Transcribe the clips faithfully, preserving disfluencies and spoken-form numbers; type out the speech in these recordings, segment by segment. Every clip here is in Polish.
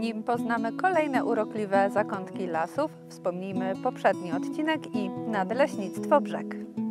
Nim poznamy kolejne urokliwe zakątki lasów, wspomnijmy poprzedni odcinek i Nadleśnictwo Brzeg.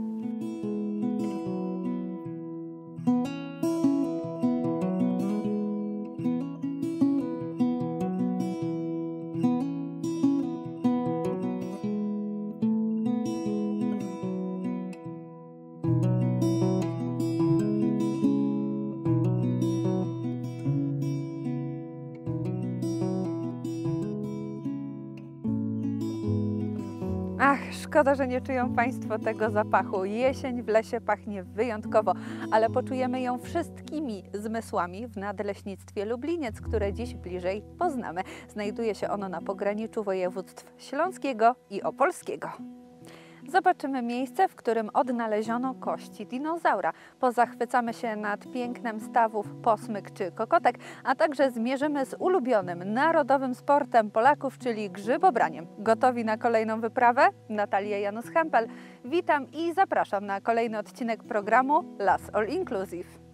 Ach, szkoda, że nie czują Państwo tego zapachu. Jesień w lesie pachnie wyjątkowo, ale poczujemy ją wszystkimi zmysłami w Nadleśnictwie Lubliniec, które dziś bliżej poznamy. Znajduje się ono na pograniczu województw śląskiego i opolskiego. Zobaczymy miejsce, w którym odnaleziono kości dinozaura. Pozachwycamy się nad pięknem stawów posmyk czy kokotek, a także zmierzymy z ulubionym narodowym sportem Polaków, czyli grzybobraniem. Gotowi na kolejną wyprawę? Natalia Janus-Hempel. Witam i zapraszam na kolejny odcinek programu Las All Inclusive.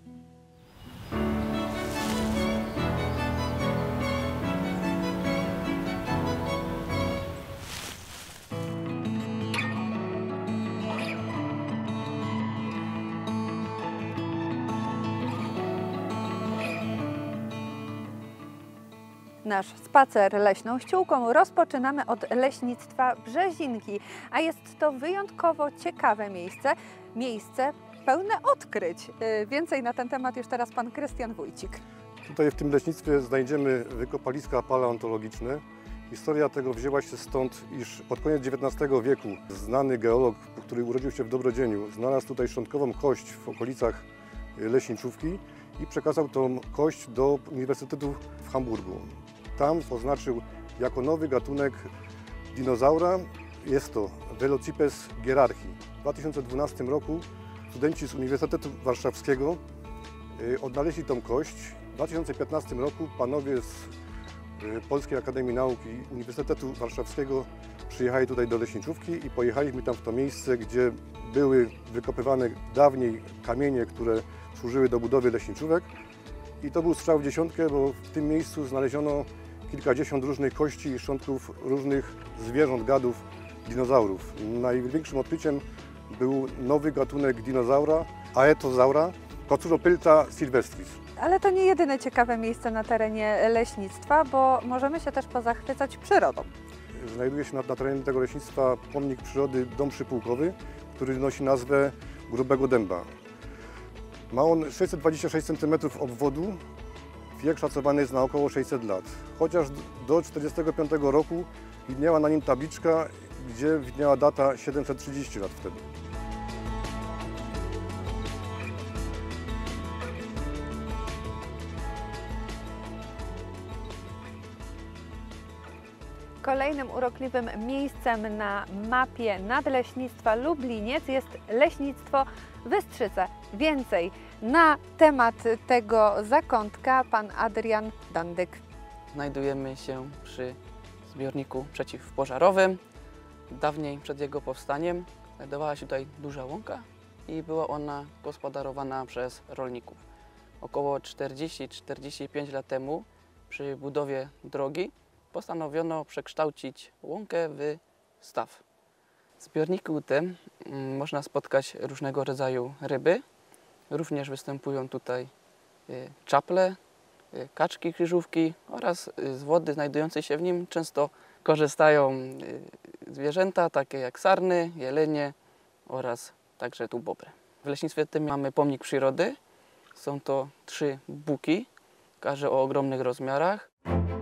Nasz spacer leśną ściółką rozpoczynamy od leśnictwa Brzezinki, a jest to wyjątkowo ciekawe miejsce, miejsce pełne odkryć. Więcej na ten temat już teraz pan Krystian Wójcik. Tutaj w tym leśnictwie znajdziemy wykopaliska paleontologiczne. Historia tego wzięła się stąd, iż pod koniec dziewiętnastego wieku znany geolog, który urodził się w Dobrodzieniu, znalazł tutaj szczątkową kość w okolicach Leśniczówki i przekazał tą kość do Uniwersytetu w Hamburgu. Tam oznaczył jako nowy gatunek dinozaura. Jest to Velocipes gerarchi. W dwa tysiące dwunastym roku studenci z Uniwersytetu Warszawskiego odnaleźli tą kość. W dwa tysiące piętnastym roku panowie z Polskiej Akademii Nauk i Uniwersytetu Warszawskiego przyjechali tutaj do Leśniczówki i pojechaliśmy tam w to miejsce, gdzie były wykopywane dawniej kamienie, które służyły do budowy leśniczówek. I to był strzał w dziesiątkę, bo w tym miejscu znaleziono kilkadziesiąt różnych kości i szczątków różnych zwierząt, gadów, dinozaurów. Największym odkryciem był nowy gatunek dinozaura, Aetosaura, Kocuropylta sylvestris. Ale to nie jedyne ciekawe miejsce na terenie leśnictwa, bo możemy się też pozachwycać przyrodą. Znajduje się na, na terenie tego leśnictwa pomnik przyrody Dom Przypułkowy, który nosi nazwę Grubego Dęba. Ma on sześćset dwadzieścia sześć centymetrów obwodu, wiek szacowany jest na około sześćset lat. Chociaż do tysiąc dziewięćset czterdziestego piątego roku widniała na nim tabliczka, gdzie widniała data siedemset trzydzieści lat wtedy. Kolejnym urokliwym miejscem na mapie Nadleśnictwa Lubliniec jest leśnictwo Wystrzyce. Więcej na temat tego zakątka pan Adrian Dandyk. Znajdujemy się przy zbiorniku przeciwpożarowym. Dawniej przed jego powstaniem znajdowała się tutaj duża łąka i była ona gospodarowana przez rolników. Około czterdzieści do czterdziestu pięciu lat temu przy budowie drogi postanowiono przekształcić łąkę w staw. W zbiorniku tym można spotkać różnego rodzaju ryby. Również występują tutaj czaple, kaczki krzyżówki oraz z wody znajdującej się w nim często korzystają zwierzęta takie jak sarny, jelenie oraz także tu bobry. W leśnictwie tym mamy pomnik przyrody. Są to trzy buki, każdy o ogromnych rozmiarach.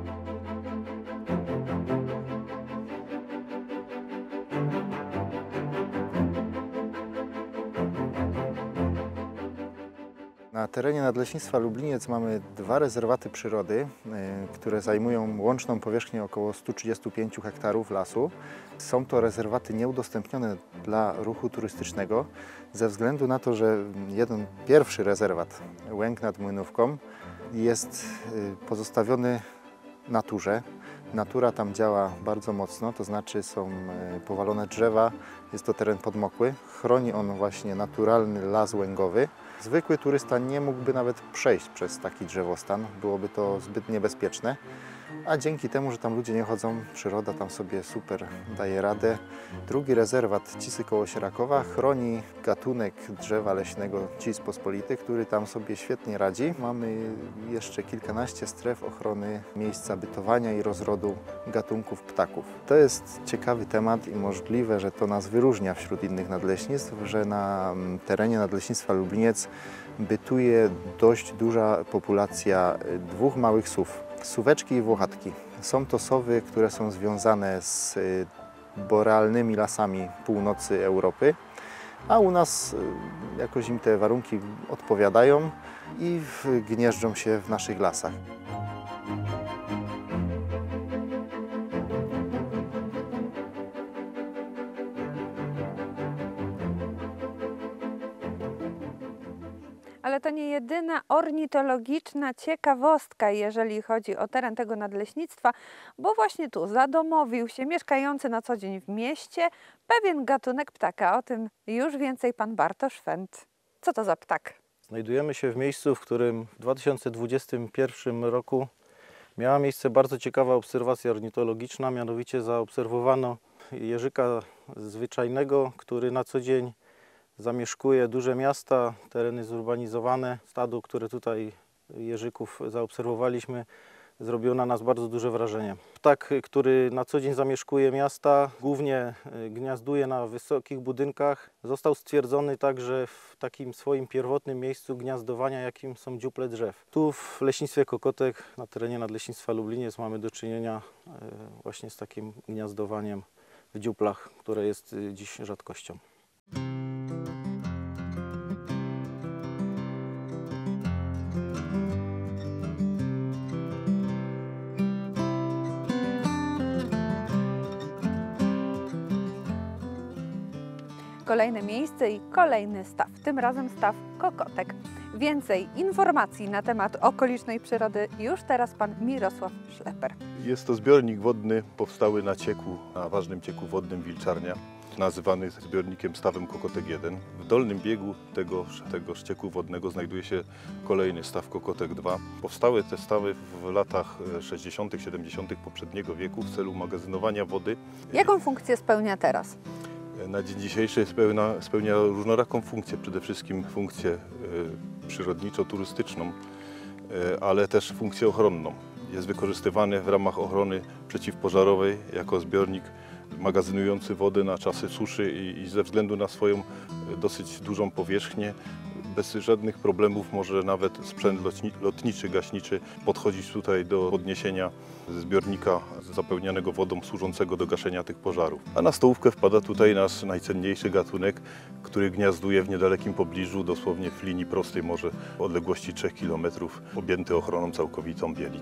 Na terenie Nadleśnictwa Lubliniec mamy dwa rezerwaty przyrody, które zajmują łączną powierzchnię około stu trzydziestu pięciu hektarów lasu. Są to rezerwaty nieudostępnione dla ruchu turystycznego ze względu na to, że jeden pierwszy rezerwat, Łęk nad Młynówką, jest pozostawiony naturze. Natura tam działa bardzo mocno, to znaczy są powalone drzewa, jest to teren podmokły. Chroni on właśnie naturalny las łęgowy. Zwykły turysta nie mógłby nawet przejść przez taki drzewostan, byłoby to zbyt niebezpieczne. a dzięki temu, że tam ludzie nie chodzą, przyroda tam sobie super daje radę. Drugi rezerwat Cisy koło Sierakowa chroni gatunek drzewa leśnego Cis pospolity, który tam sobie świetnie radzi. Mamy jeszcze kilkanaście stref ochrony miejsca bytowania i rozrodu gatunków ptaków. To jest ciekawy temat i możliwe, że to nas wyróżnia wśród innych nadleśnictw, że na terenie Nadleśnictwa Lubliniec bytuje dość duża populacja dwóch małych sów, suweczki i włochatki. Są to sowy, które są związane z borealnymi lasami północy Europy, a u nas jakoś im te warunki odpowiadają i gnieżdżą się w naszych lasach. Ale to nie jedyna ornitologiczna ciekawostka, jeżeli chodzi o teren tego nadleśnictwa, bo właśnie tu zadomowił się mieszkający na co dzień w mieście pewien gatunek ptaka. O tym już więcej pan Bartosz Fent. Co to za ptak? Znajdujemy się w miejscu, w którym w dwa tysiące dwudziestym pierwszym roku miała miejsce bardzo ciekawa obserwacja ornitologiczna, mianowicie zaobserwowano jeżyka zwyczajnego, który na co dzień zamieszkuje duże miasta, tereny zurbanizowane. Stado, które tutaj jeżyków zaobserwowaliśmy, zrobiło na nas bardzo duże wrażenie. Ptak, który na co dzień zamieszkuje miasta, głównie gniazduje na wysokich budynkach, został stwierdzony także w takim swoim pierwotnym miejscu gniazdowania, jakim są dziuple drzew. Tu w Leśnictwie Kokotek, na terenie Nadleśnictwa Lubliniec, mamy do czynienia właśnie z takim gniazdowaniem w dziuplach, które jest dziś rzadkością. Kolejne miejsce i kolejny staw, tym razem staw Kokotek. Więcej informacji na temat okolicznej przyrody już teraz pan Mirosław Szleper. Jest to zbiornik wodny powstały na cieku, na ważnym cieku wodnym Wilczarnia, nazywany zbiornikiem stawem Kokotek jeden. W dolnym biegu tego, tego cieku wodnego znajduje się kolejny staw Kokotek dwa. Powstały te stawy w latach sześćdziesiątych, siedemdziesiątych poprzedniego wieku w celu magazynowania wody. Jaką funkcję spełnia teraz? Na dzień dzisiejszy spełnia, spełnia różnoraką funkcję, przede wszystkim funkcję y, przyrodniczo-turystyczną, y, ale też funkcję ochronną. Jest wykorzystywany w ramach ochrony przeciwpożarowej jako zbiornik magazynujący wodę na czasy suszy i, i ze względu na swoją dosyć dużą powierzchnię bez żadnych problemów może nawet sprzęt lotniczy, gaśniczy podchodzić tutaj do podniesienia zbiornika zapełnianego wodą służącego do gaszenia tych pożarów. A na stołówkę wpada tutaj nasz najcenniejszy gatunek, który gniazduje w niedalekim pobliżu, dosłownie w linii prostej, może w odległości trzech kilometrów, objęty ochroną całkowitą bielik.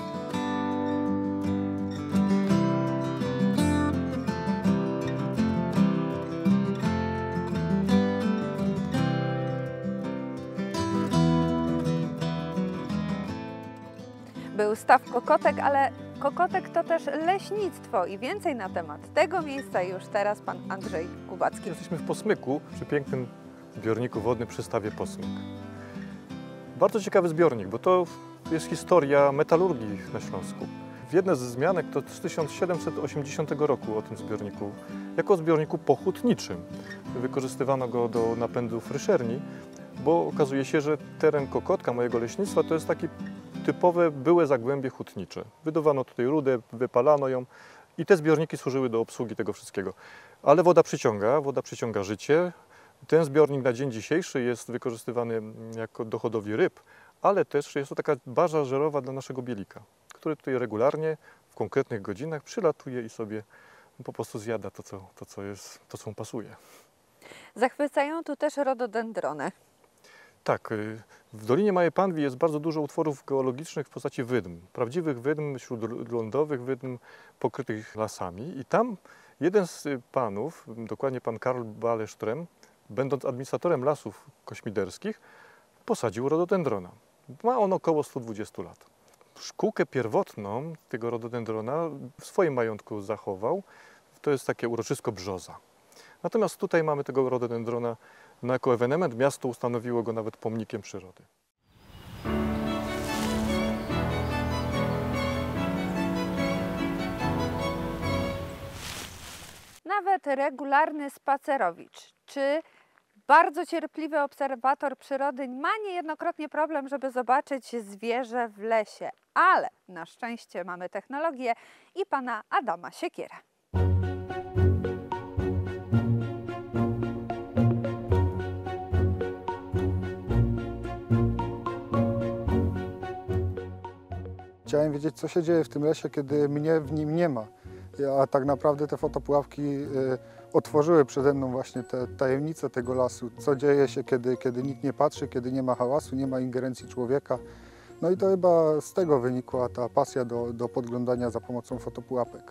Był staw Kokotek, ale Kokotek to też leśnictwo i więcej na temat tego miejsca już teraz pan Andrzej Kubacki. Jesteśmy w Posmyku, przy pięknym zbiorniku wodnym przy stawie Posmyk. Bardzo ciekawy zbiornik, bo to jest historia metalurgii na Śląsku. W jednej z wzmianek to z tysiąc siedemset osiemdziesiątego roku o tym zbiorniku, jako zbiorniku pochutniczym. Wykorzystywano go do napędu fryszerni, bo okazuje się, że teren Kokotka, mojego leśnictwa, to jest taki typowe byłe zagłębie hutnicze. Wydawano tutaj rudę, wypalano ją i te zbiorniki służyły do obsługi tego wszystkiego. Ale woda przyciąga, woda przyciąga życie. Ten zbiornik na dzień dzisiejszy jest wykorzystywany jako do hodowli ryb, ale też jest to taka baza żerowa dla naszego bielika, który tutaj regularnie w konkretnych godzinach przylatuje i sobie po prostu zjada to, co, to, co, jest, to, co mu pasuje. Zachwycają tu też rododendrony. Tak, w Dolinie Małej Panwi jest bardzo dużo utworów geologicznych w postaci wydm, prawdziwych wydm, śródlądowych wydm pokrytych lasami i tam jeden z panów, dokładnie pan Karl Balesztrem, będąc administratorem lasów kośmiderskich, posadził rododendrona. Ma on około stu dwudziestu lat. Szkółkę pierwotną tego rododendrona w swoim majątku zachował, to jest takie uroczysko brzoza. Natomiast tutaj mamy tego rododendrona no jako ewenement, miasto ustanowiło go nawet pomnikiem przyrody. nawet regularny spacerowicz, czy bardzo cierpliwy obserwator przyrody ma niejednokrotnie problem, żeby zobaczyć zwierzę w lesie, ale na szczęście mamy technologię i pana Adama Siekierę. Chciałem wiedzieć, co się dzieje w tym lesie, kiedy mnie w nim nie ma. A tak naprawdę te fotopułapki y, otworzyły przede mną właśnie te tajemnice tego lasu. Co dzieje się, kiedy, kiedy nikt nie patrzy, kiedy nie ma hałasu, nie ma ingerencji człowieka. No i to chyba z tego wynikła ta pasja do, do podglądania za pomocą fotopułapek.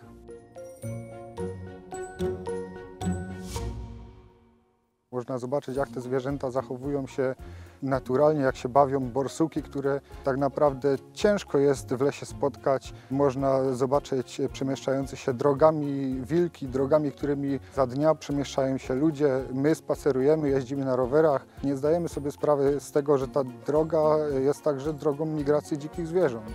Można zobaczyć, jak te zwierzęta zachowują się naturalnie, jak się bawią. Borsuki, które tak naprawdę ciężko jest w lesie spotkać. Można zobaczyć przemieszczające się drogami wilki, drogami, którymi za dnia przemieszczają się ludzie. My spacerujemy, jeździmy na rowerach. Nie zdajemy sobie sprawy z tego, że ta droga jest także drogą migracji dzikich zwierząt.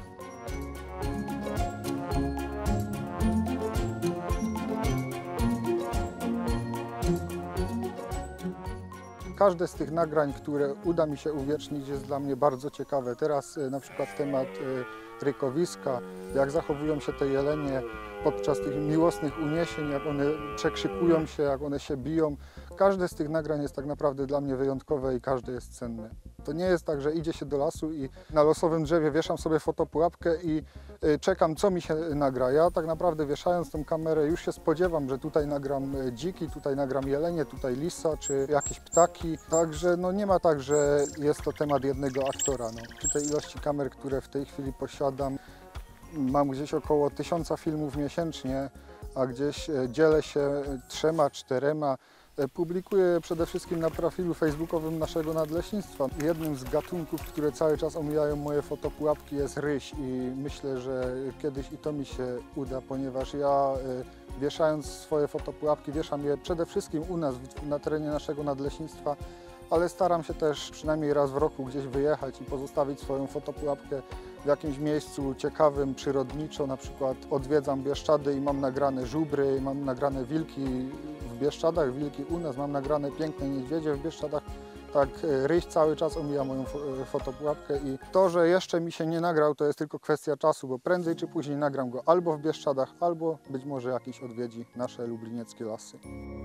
Każde z tych nagrań, które uda mi się uwiecznić, jest dla mnie bardzo ciekawe. Teraz na przykład temat rykowiska, jak zachowują się te jelenie podczas tych miłosnych uniesień, jak one przekrzykują się, jak one się biją. Każde z tych nagrań jest tak naprawdę dla mnie wyjątkowe i każde jest cenne. To nie jest tak, że idzie się do lasu i na losowym drzewie wieszam sobie fotopułapkę i czekam, co mi się nagra. Ja tak naprawdę wieszając tą kamerę już się spodziewam, że tutaj nagram dziki, tutaj nagram jelenie, tutaj lisa czy jakieś ptaki. Także no nie ma tak, że jest to temat jednego aktora. No. Przy tej ilości kamer, które w tej chwili posiadam, mam gdzieś około tysiąca filmów miesięcznie, a gdzieś dzielę się trzema, czterema. Publikuję przede wszystkim na profilu facebookowym naszego nadleśnictwa. Jednym z gatunków, które cały czas omijają moje fotopułapki, jest ryś i myślę, że kiedyś i to mi się uda, ponieważ ja wieszając swoje fotopułapki, wieszam je przede wszystkim u nas na terenie naszego nadleśnictwa, ale staram się też przynajmniej raz w roku gdzieś wyjechać i pozostawić swoją fotopułapkę w jakimś miejscu ciekawym, przyrodniczo. Na przykład odwiedzam Bieszczady i mam nagrane żubry, mam nagrane wilki w Bieszczadach, wilki u nas, mam nagrane piękne niedźwiedzie w Bieszczadach. Tak, ryś cały czas omija moją fotopułapkę i to, że jeszcze mi się nie nagrał, to jest tylko kwestia czasu, bo prędzej czy później nagram go albo w Bieszczadach, albo być może jakiś odwiedzi nasze lublinieckie lasy.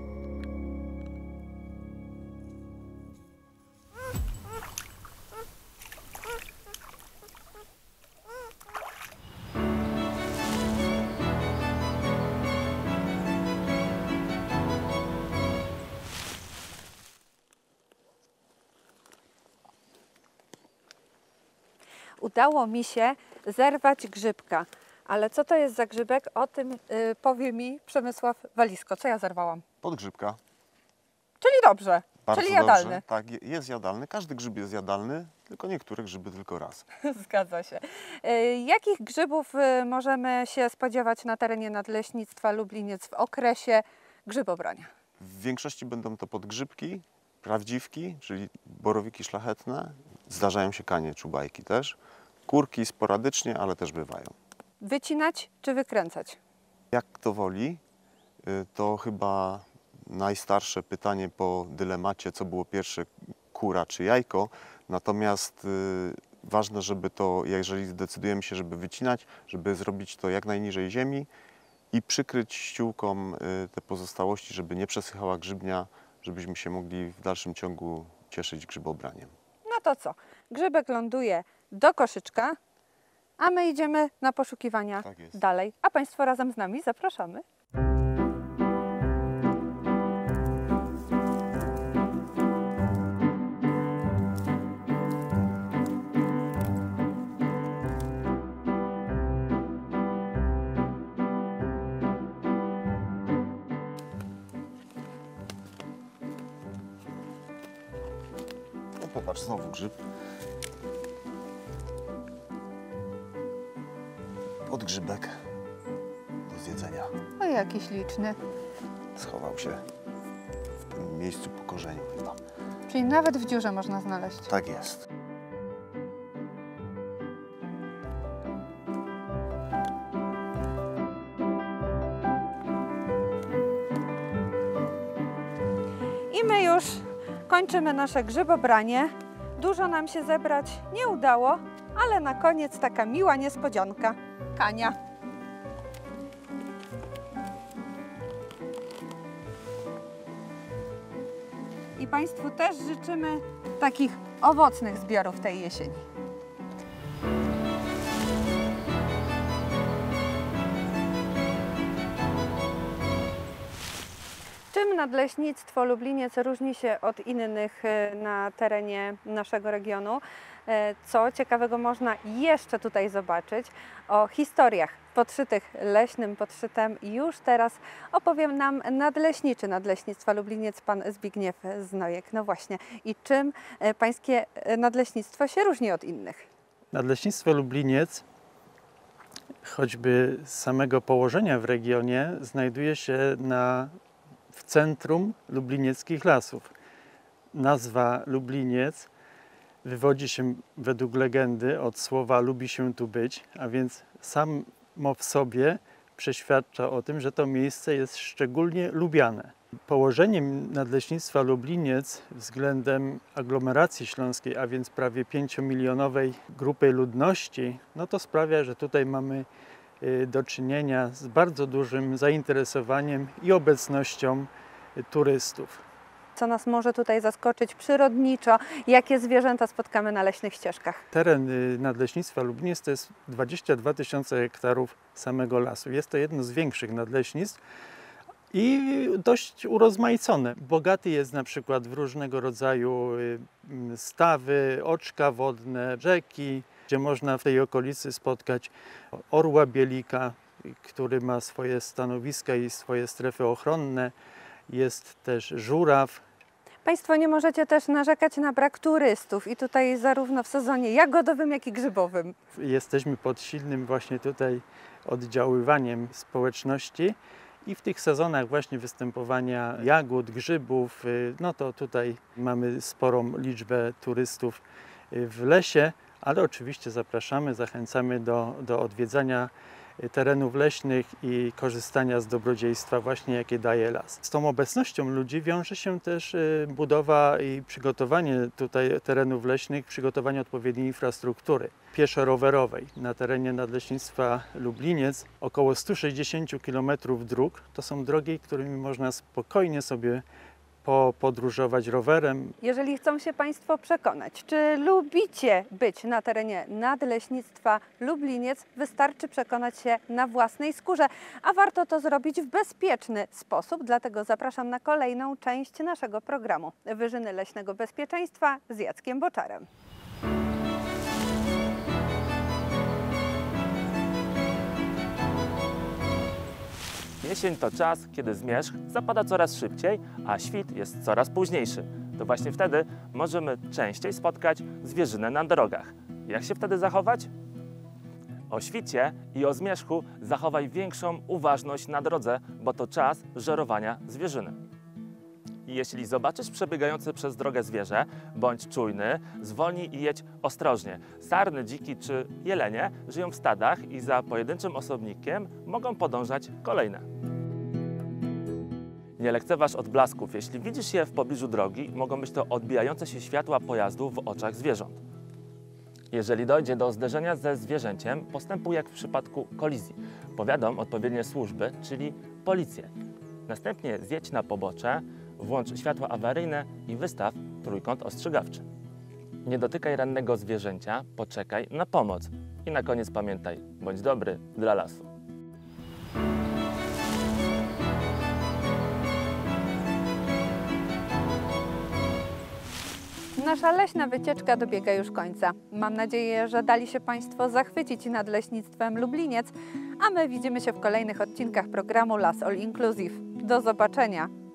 Udało mi się zerwać grzybka, ale co to jest za grzybek? O tym y, powie mi Przemysław Walisko. Co ja zerwałam? Podgrzybka. Czyli dobrze, Bardzo czyli jadalny. Dobrze. Tak, je- jest jadalny. Każdy grzyb jest jadalny, tylko niektóre grzyby tylko raz. Zgadza się. Y, jakich grzybów y, możemy się spodziewać na terenie Nadleśnictwa Lubliniec w okresie grzybobrania? W większości będą to podgrzybki, prawdziwki, czyli borowiki szlachetne. Zdarzają się kanie, czubajki też. Kurki sporadycznie, ale też bywają. Wycinać czy wykręcać? Jak kto woli, y, to chyba najstarsze pytanie po dylemacie, co było pierwsze, kura czy jajko. Natomiast y, ważne, żeby to, jeżeli zdecydujemy się, żeby wycinać, żeby zrobić to jak najniżej ziemi i przykryć ściółką y, te pozostałości, żeby nie przesychała grzybnia, żebyśmy się mogli w dalszym ciągu cieszyć grzybobraniem. No to co? Grzybek ląduje do koszyczka, a my idziemy na poszukiwania Tak jest. dalej. A Państwo razem z nami zapraszamy. No popatrz, znowu grzyb. Podgrzybek do zjedzenia. O, jaki śliczny. Schował się w tym miejscu po korzeniu chyba. Czyli nawet w dziurze można znaleźć. Tak jest. I my już kończymy nasze grzybobranie. Dużo nam się zebrać nie udało, ale na koniec taka miła niespodzianka. Kania. I Państwu też życzymy takich owocnych zbiorów tej jesieni. Czym nadleśnictwo Lubliniec różni się od innych na terenie naszego regionu? Co ciekawego można jeszcze tutaj zobaczyć? O historiach podszytych leśnym podszytem już teraz opowiem nam nadleśniczy Nadleśnictwa Lubliniec, pan Zbigniew Znojek. No właśnie, i czym pańskie nadleśnictwo się różni od innych? Nadleśnictwo Lubliniec, choćby z samego położenia w regionie, znajduje się na, w centrum lublinieckich lasów. Nazwa Lubliniec wywodzi się według legendy od słowa lubi się tu być, a więc samo w sobie przeświadcza o tym, że to miejsce jest szczególnie lubiane. Położeniem Nadleśnictwa Lubliniec względem aglomeracji śląskiej, a więc prawie pięciomilionowej grupy ludności, no to sprawia, że tutaj mamy do czynienia z bardzo dużym zainteresowaniem i obecnością turystów. Co nas może tutaj zaskoczyć przyrodniczo? Jakie zwierzęta spotkamy na leśnych ścieżkach? Teren Nadleśnictwa Lubliniec to jest dwadzieścia dwa tysiące hektarów samego lasu. Jest to jedno z większych nadleśnictw i dość urozmaicone. Bogaty jest na przykład w różnego rodzaju stawy, oczka wodne, rzeki, gdzie można w tej okolicy spotkać orła bielika, który ma swoje stanowiska i swoje strefy ochronne. Jest też żuraw. Państwo nie możecie też narzekać na brak turystów i tutaj zarówno w sezonie jagodowym, jak i grzybowym. Jesteśmy pod silnym właśnie tutaj oddziaływaniem społeczności i w tych sezonach właśnie występowania jagód, grzybów, no to tutaj mamy sporą liczbę turystów w lesie, ale oczywiście zapraszamy, zachęcamy do, do odwiedzania terenów leśnych i korzystania z dobrodziejstwa właśnie, jakie daje las. Z tą obecnością ludzi wiąże się też budowa i przygotowanie tutaj terenów leśnych, przygotowanie odpowiedniej infrastruktury pieszo-rowerowej. Na terenie Nadleśnictwa Lubliniec około sto sześćdziesiąt kilometrów dróg. To są drogi, którymi można spokojnie sobie podróżować rowerem. Jeżeli chcą się Państwo przekonać, czy lubicie być na terenie Nadleśnictwa Lubliniec, wystarczy przekonać się na własnej skórze, a warto to zrobić w bezpieczny sposób, dlatego zapraszam na kolejną część naszego programu Wyżyny Leśnego Bezpieczeństwa z Jackiem Boczarem. Jesień to czas, kiedy zmierzch zapada coraz szybciej, a świt jest coraz późniejszy. To właśnie wtedy możemy częściej spotkać zwierzynę na drogach. Jak się wtedy zachować? O świcie i o zmierzchu zachowaj większą uważność na drodze, bo to czas żerowania zwierzyny. I jeśli zobaczysz przebiegające przez drogę zwierzę, bądź czujny, zwolnij i jedź ostrożnie. Sarny, dziki czy jelenie żyją w stadach i za pojedynczym osobnikiem mogą podążać kolejne. Nie lekceważ odblasków. Jeśli widzisz je w pobliżu drogi, mogą być to odbijające się światła pojazdów w oczach zwierząt. Jeżeli dojdzie do zderzenia ze zwierzęciem, postępuj jak w przypadku kolizji. Powiadom odpowiednie służby, czyli policję. Następnie zjedź na pobocze, włącz światła awaryjne i wystaw trójkąt ostrzegawczy. Nie dotykaj rannego zwierzęcia, poczekaj na pomoc. I na koniec pamiętaj, bądź dobry dla lasu. Nasza leśna wycieczka dobiega już końca. Mam nadzieję, że dali się Państwo zachwycić Nadleśnictwem Lubliniec, a my widzimy się w kolejnych odcinkach programu Las All Inclusive. Do zobaczenia!